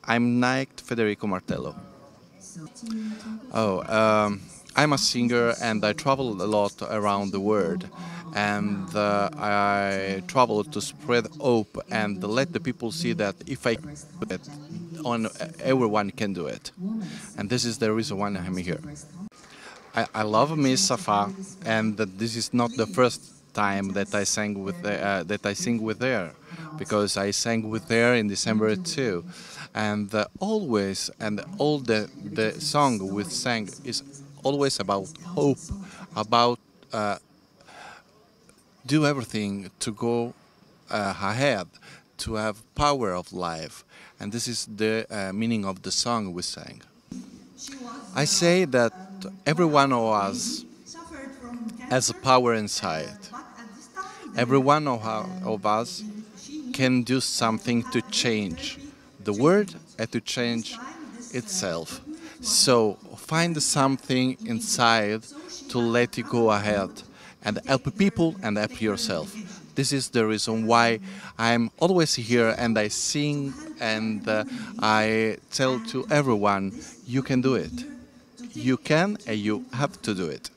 I'm Knight Federico Martello. Oh, I'm a singer and I travel a lot around the world. And I travel to spread hope and let the people see that if I do it, everyone can do it. And this is the reason why I'm here. I love Miss Safa, and that this is not the first time that I sang with that I sing with her, because I sang with her in December too, and always and all the song we sang is always about hope, about do everything to go ahead, to have power of life, and this is the meaning of the song we sang. I say that every one of us has a power inside. Every one of us can do something to change the world and to change itself. So find something inside to let it go ahead and help people and help yourself. This is the reason why I'm always here and I sing and I tell to everyone, you can do it. You can and you have to do it.